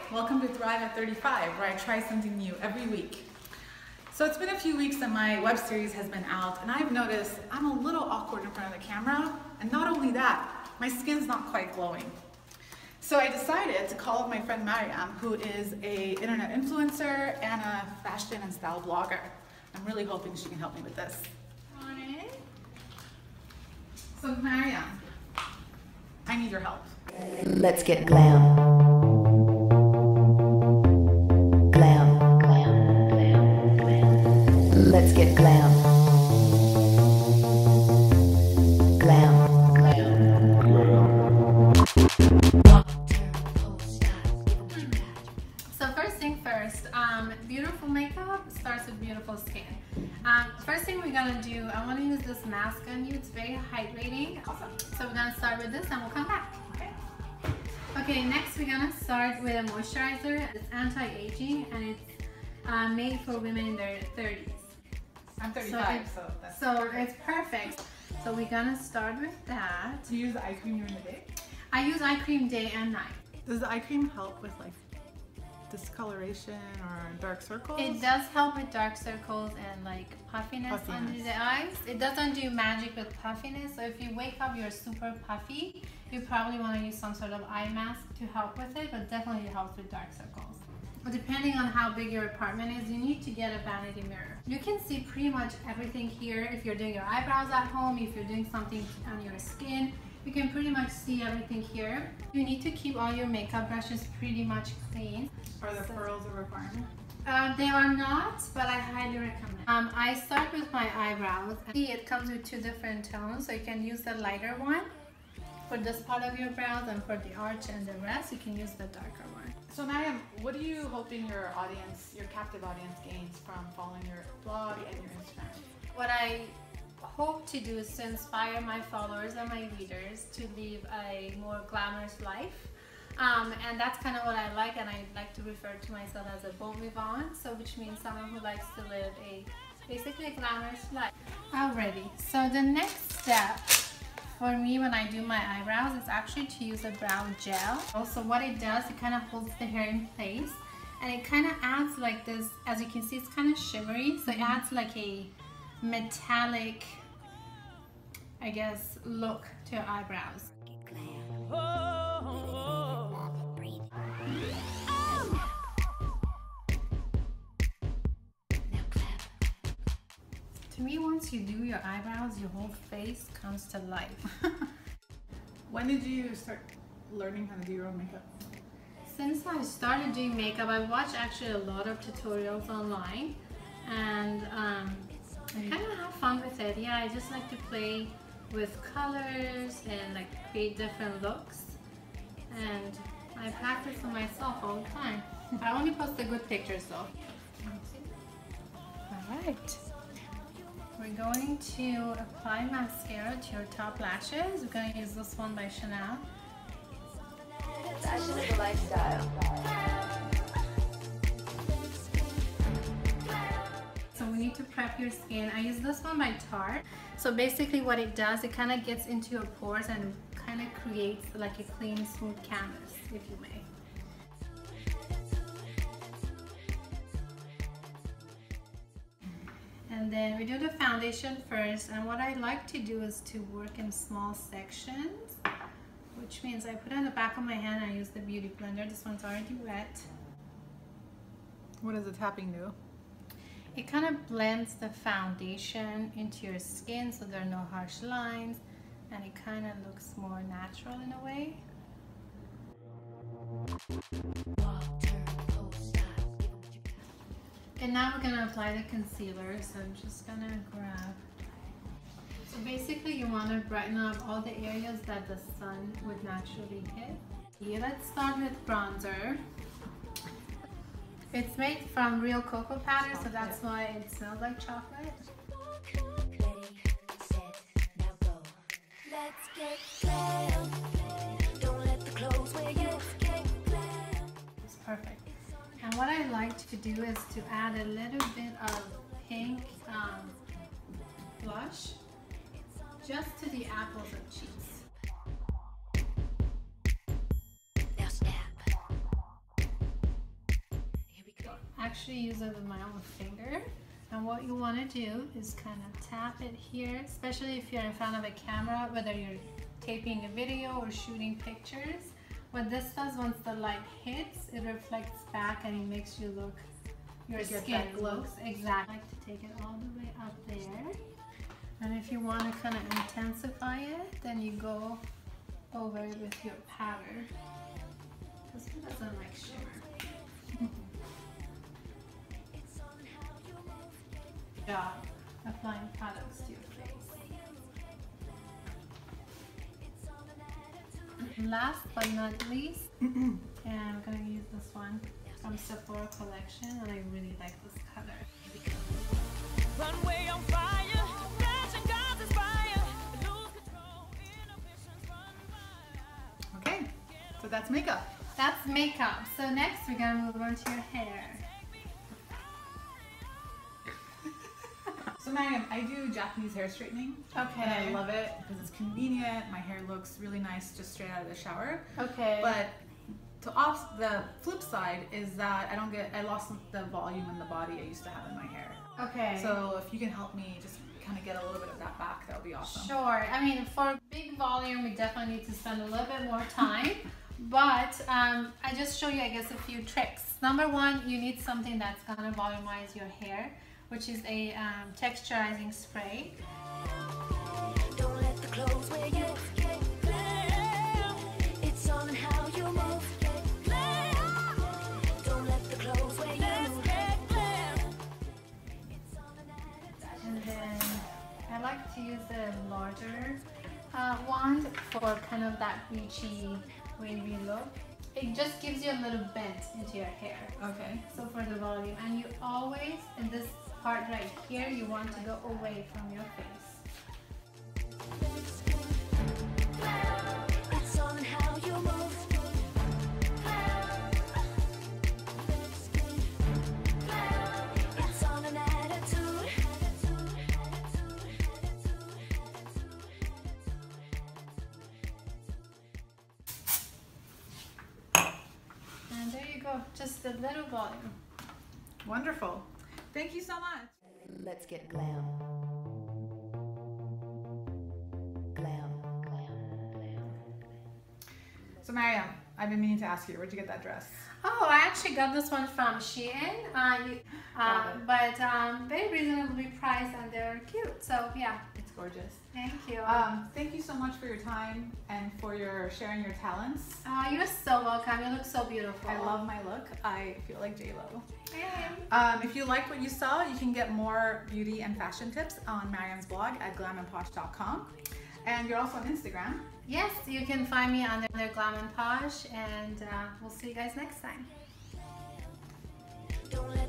welcome to Thrive at 35, where I try something new every week. So it's been a few weeks that my web series has been out, and I've noticed I'm a little awkward in front of the camera, and not only that, my skin's not quite glowing. So I decided to call up my friend Maryam, who is an internet influencer and a fashion and style blogger. I'm really hoping she can help me with this. Morning. So Maryam, I need your help. Let's get glam. Glam. Glam. Glam. Glam. Let's get glam. Glam. Glam. So first thing first, beautiful makeup starts with beautiful skin. First thing we're gonna do, I want to use this mask on you. It's very hydrating. Awesome. So we're gonna start with this and we'll come back. Okay. Okay, next we're gonna start with a moisturizer. It's anti-aging and it's made for women in their 30s. I'm 35, so that's it's perfect. So we're gonna start with that. Do you use the eye cream during the day? I use eye cream day and night. Does the eye cream help with like discoloration or dark circles? It does help with dark circles and like puffiness under the eyes. It doesn't do magic with puffiness. So if you wake up you're super puffy, you probably want to use some sort of eye mask to help with it, but definitely it helps with dark circles. Depending on how big your apartment is, you need to get a vanity mirror. You can see pretty much everything here. If you're doing your eyebrows at home, if you're doing something on your skin, you can pretty much see everything here. You need to keep all your makeup brushes pretty much clean. Are the pearls a requirement? They are not, but I highly recommend. I start with my eyebrows. See, it comes with two different tones, so you can use the lighter one for this part of your brows, and for the arch and the rest, you can use the darker one. So Maryam, what are you hoping your audience, your captive audience, gains from following your blog and your Instagram? What I hope to do is to inspire my followers and my readers to live a more glamorous life. And that's kind of what I like, and I like to refer to myself as a bon vivant, so which means someone who likes to live basically a glamorous life. Alrighty, so the next step for me when I do my eyebrows is actually to use a brow gel. Also what it does, it kind of holds the hair in place, and it kind of adds like this, as you can see it's kind of shimmery, so it adds like a metallic, I guess, look to your eyebrows. To me, once you do your eyebrows, your whole face comes to life. When did you start learning how to do your own makeup? Since I started doing makeup, I watched actually a lot of tutorials online, and I kind of have fun with it. Yeah, I just like to play with colors and like create different looks, and I practice for myself all the time. I only post the good pictures though. Alright. We're going to apply mascara to your top lashes. We're going to use this one by Chanel. Fashion is a lifestyle. So we need to prep your skin. I use this one by Tarte. So basically what it does, it kind of gets into your pores and kind of creates like a clean, smooth canvas, if you may. And then we do the foundation first, and what I like to do is to work in small sections, which means I put it on the back of my hand and I use the beauty blender. This one's already wet. What does the tapping do? It kind of blends the foundation into your skin so there are no harsh lines, and it kind of looks more natural in a way. And now we're going to apply the concealer, so I'm just going to grab. So basically you want to brighten up all the areas that the sun would naturally hit. Yeah, let's start with bronzer. It's made from real cocoa powder, so that's why it smells like chocolate. It's perfect. And what I like to do is to add a little bit of pink blush just to the apples of cheeks. Now snap. actually use it with my own finger. And what you want to do is kind of tap it here, especially if you're in front of a camera, whether you're taping a video or shooting pictures. What this does, once the light hits, it reflects back and it makes you look, your skin looks exactly. I like to take it all the way up there. And if you want to kind of intensify it, then you go over it with your powder. Because who doesn't like shimmer? Yeah, applying products to your face. Last but not least, and I'm going to use this one from Sephora collection, and I really like this color. Runway on fire, passion causes fire, lose control, inhibitions run wild. Okay, so that's makeup. That's makeup. So next we're going to move on to your hair. So Maryam, I do Japanese hair straightening. Okay. And I love it because it's convenient. My hair looks really nice just straight out of the shower. Okay. But the flip side is that I lost the volume in the body I used to have in my hair. Okay. So if you can help me just kind of get a little bit of that back, that would be awesome. Sure. I mean, for big volume, we definitely need to spend a little bit more time. But I just show you, I guess, a few tricks. Number one, you need something that's gonna volumize your hair, which is a texturizing spray. Don't let the clothes wear you. It's on how you move. Don't let the clothes wear you. And then I like to use a larger wand for kind of that beachy, wavy look. It just gives you a little bend into your hair. Okay. So for the volume, and you always, in this part right here, you want to go away from your face. It's on how you move. It's on an attitude. And there you go, just a little volume. Wonderful. Thank you so much. Let's get glam. Glam. So Maryam, I've been meaning to ask you, where'd you get that dress? Oh, I actually got this one from Shein, but very reasonably priced and they're cute. So yeah, It's gorgeous. thank you. Thank you so much for your time and for sharing your talents. You're so welcome. You look so beautiful. I love my look. I feel like J-Lo. Hey. If you like what you saw, you can get more beauty and fashion tips on Maryam's blog at glamandposh.com. And you're also on Instagram. Yes, you can find me under Glam and Posh, and we'll see you guys next time. Don't let